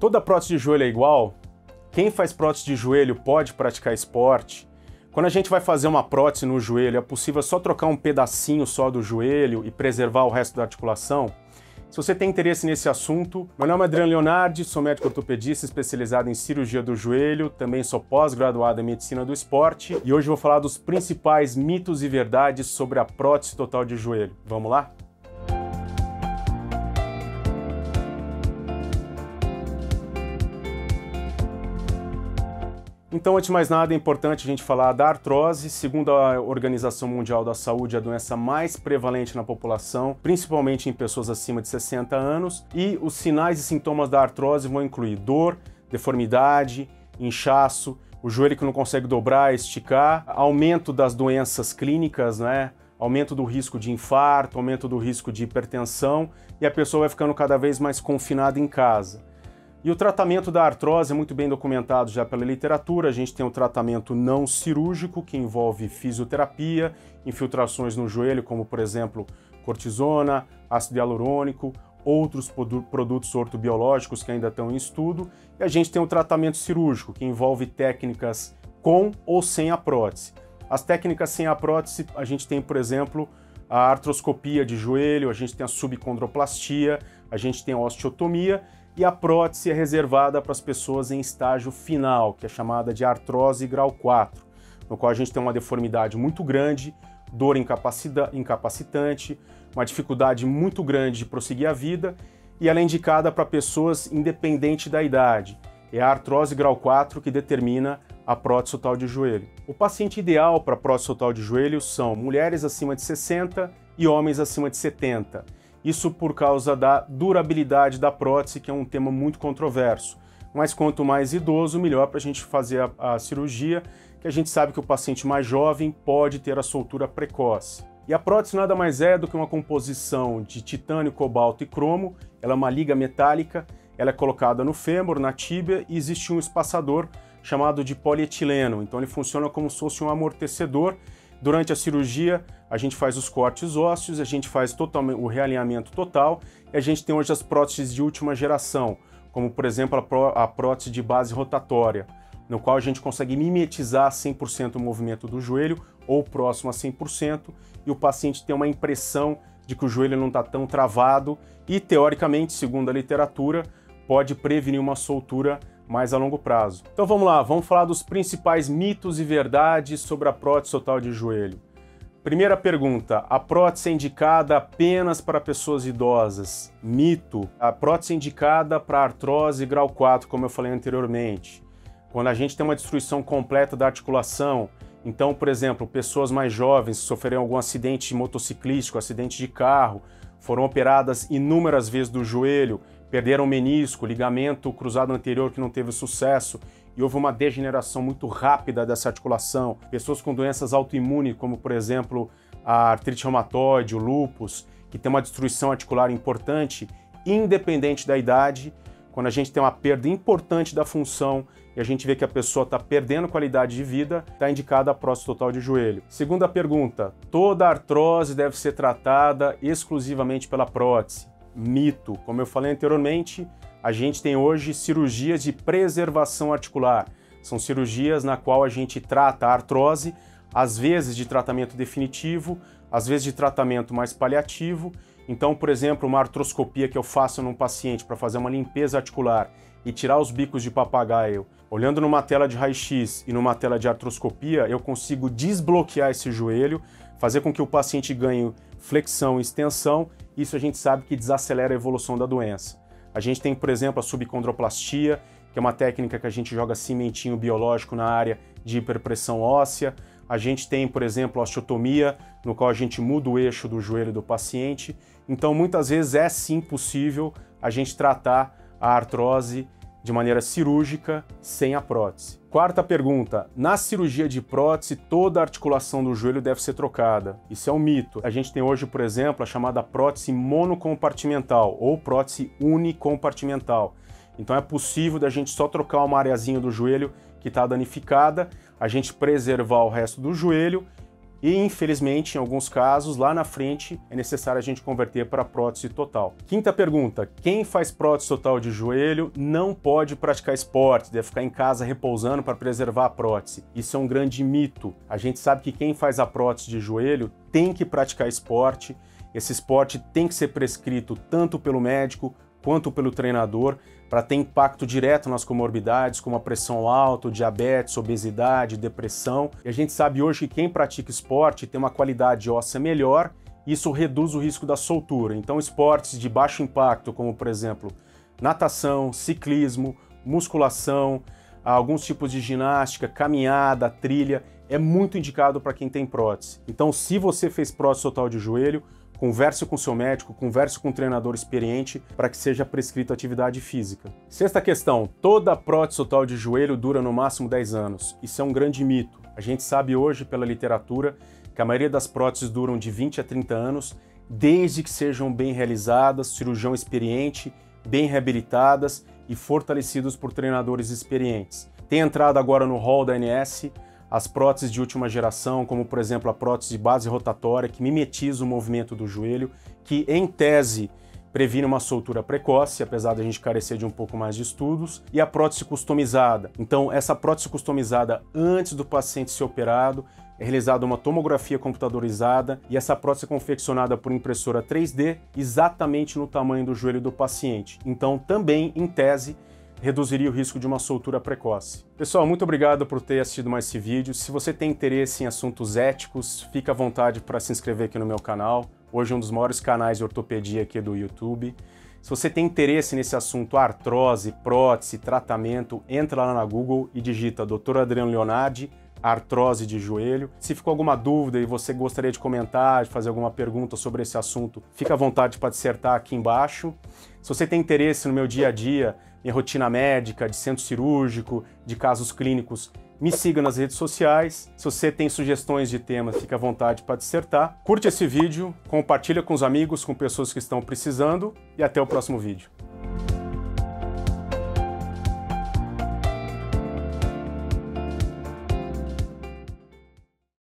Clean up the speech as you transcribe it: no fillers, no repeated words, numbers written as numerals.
Toda prótese de joelho é igual? Quem faz prótese de joelho pode praticar esporte? Quando a gente vai fazer uma prótese no joelho, é possível só trocar um pedacinho só do joelho e preservar o resto da articulação? Se você tem interesse nesse assunto, meu nome é Adriano Leonardi, sou médico ortopedista especializado em cirurgia do joelho, também sou pós-graduado em medicina do esporte e hoje vou falar dos principais mitos e verdades sobre a prótese total de joelho. Vamos lá? Então, antes de mais nada, é importante a gente falar da artrose. Segundo a Organização Mundial da Saúde, é a doença mais prevalente na população, principalmente em pessoas acima de 60 anos. E os sinais e sintomas da artrose vão incluir dor, deformidade, inchaço, o joelho que não consegue dobrar, esticar, aumento das doenças clínicas, aumento do risco de infarto, aumento do risco de hipertensão, e a pessoa vai ficando cada vez mais confinada em casa. E o tratamento da artrose é muito bem documentado já pela literatura. A gente tem um tratamento não cirúrgico, que envolve fisioterapia, infiltrações no joelho, como por exemplo cortisona, ácido hialurônico, outros produtos ortobiológicos que ainda estão em estudo. E a gente tem um tratamento cirúrgico, que envolve técnicas com ou sem a prótese. As técnicas sem a prótese, a gente tem, por exemplo, a artroscopia de joelho, a gente tem a subcondroplastia, a gente tem a osteotomia, e a prótese é reservada para as pessoas em estágio final, que é chamada de artrose grau 4, no qual a gente tem uma deformidade muito grande, dor incapacitante, uma dificuldade muito grande de prosseguir a vida, e ela é indicada para pessoas independente da idade. É a artrose grau 4 que determina a prótese total de joelho. O paciente ideal para a prótese total de joelho são mulheres acima de 60 e homens acima de 70. Isso por causa da durabilidade da prótese, que é um tema muito controverso. Mas quanto mais idoso, melhor para a gente fazer a cirurgia, que a gente sabe que o paciente mais jovem pode ter a soltura precoce. E a prótese nada mais é do que uma composição de titânio, cobalto e cromo. Ela é uma liga metálica, ela é colocada no fêmur, na tíbia, e existe um espaçador chamado de polietileno. Então ele funciona como se fosse um amortecedor. Durante a cirurgia, a gente faz os cortes ósseos, a gente faz o realinhamento total, e a gente tem hoje as próteses de última geração, como por exemplo a prótese de base rotatória, no qual a gente consegue mimetizar 100% o movimento do joelho, ou próximo a 100%, e o paciente tem uma impressão de que o joelho não está tão travado, e teoricamente, segundo a literatura, pode prevenir uma soltura mais a longo prazo. Então vamos lá, vamos falar dos principais mitos e verdades sobre a prótese total de joelho. Primeira pergunta, a prótese é indicada apenas para pessoas idosas? Mito, a prótese é indicada para artrose grau 4, como eu falei anteriormente. Quando a gente tem uma destruição completa da articulação, então, por exemplo, pessoas mais jovens que sofreram algum acidente motociclístico, acidente de carro, foram operadas inúmeras vezes do joelho, perderam menisco, ligamento cruzado anterior que não teve sucesso e houve uma degeneração muito rápida dessa articulação. Pessoas com doenças autoimunes, como por exemplo a artrite reumatoide, o lúpus, que tem uma destruição articular importante, independente da idade, quando a gente tem uma perda importante da função e a gente vê que a pessoa está perdendo qualidade de vida, está indicada a prótese total de joelho. Segunda pergunta, toda artrose deve ser tratada exclusivamente pela prótese? Mito. Como eu falei anteriormente, a gente tem hoje cirurgias de preservação articular. São cirurgias na qual a gente trata a artrose, às vezes de tratamento definitivo, às vezes de tratamento mais paliativo. Então, por exemplo, uma artroscopia que eu faço num paciente para fazer uma limpeza articular e tirar os bicos de papagaio, olhando numa tela de raio-x e numa tela de artroscopia, eu consigo desbloquear esse joelho, fazer com que o paciente ganhe flexão e extensão. Isso a gente sabe que desacelera a evolução da doença. A gente tem, por exemplo, a subcondroplastia, que é uma técnica que a gente joga cimentinho biológico na área de hiperpressão óssea. A gente tem, por exemplo, a osteotomia, no qual a gente muda o eixo do joelho do paciente. Então, muitas vezes é sim possível a gente tratar a artrose de maneira cirúrgica sem a prótese. Quarta pergunta, na cirurgia de prótese, toda a articulação do joelho deve ser trocada. Isso é um mito. A gente tem hoje, por exemplo, a chamada prótese monocompartimental ou prótese unicompartimental. Então é possível da gente só trocar uma areazinha do joelho que está danificada, a gente preservar o resto do joelho e, infelizmente, em alguns casos, lá na frente, é necessário a gente converter para prótese total. Quinta pergunta: quem faz prótese total de joelho não pode praticar esporte, deve ficar em casa repousando para preservar a prótese. Isso é um grande mito. A gente sabe que quem faz a prótese de joelho tem que praticar esporte. Esse esporte tem que ser prescrito tanto pelo médico quanto pelo treinador, para ter impacto direto nas comorbidades, como a pressão alta, diabetes, obesidade, depressão. E a gente sabe hoje que quem pratica esporte tem uma qualidade óssea melhor, e isso reduz o risco da soltura. Então, esportes de baixo impacto, como por exemplo, natação, ciclismo, musculação, alguns tipos de ginástica, caminhada, trilha, é muito indicado para quem tem prótese. Então, se você fez prótese total de joelho, converse com seu médico, converse com um treinador experiente para que seja prescrita atividade física. Sexta questão: toda prótese total de joelho dura no máximo 10 anos. Isso é um grande mito. A gente sabe hoje pela literatura que a maioria das próteses duram de 20 a 30 anos, desde que sejam bem realizadas, cirurgião experiente, bem reabilitadas e fortalecidos por treinadores experientes. Tem entrado agora no hall da ANS as próteses de última geração, como por exemplo a prótese de base rotatória, que mimetiza o movimento do joelho, que em tese previne uma soltura precoce, apesar da gente carecer de um pouco mais de estudos, e a prótese customizada. Então, essa prótese customizada, antes do paciente ser operado, é realizada uma tomografia computadorizada e essa prótese é confeccionada por impressora 3D exatamente no tamanho do joelho do paciente. Então, também, em tese, reduziria o risco de uma soltura precoce. Pessoal, muito obrigado por ter assistido mais esse vídeo. Se você tem interesse em assuntos éticos, fica à vontade para se inscrever aqui no meu canal. Hoje é um dos maiores canais de ortopedia aqui do YouTube. Se você tem interesse nesse assunto artrose, prótese, tratamento, entra lá na Google e digita Dr. Adriano Leonardi, artrose de joelho. Se ficou alguma dúvida e você gostaria de comentar, de fazer alguma pergunta sobre esse assunto, fica à vontade para dissertar aqui embaixo. Se você tem interesse no meu dia a dia, minha rotina médica, de centro cirúrgico, de casos clínicos, me siga nas redes sociais. Se você tem sugestões de temas, fica à vontade para dissertar. Curte esse vídeo, compartilha com os amigos, com pessoas que estão precisando e até o próximo vídeo.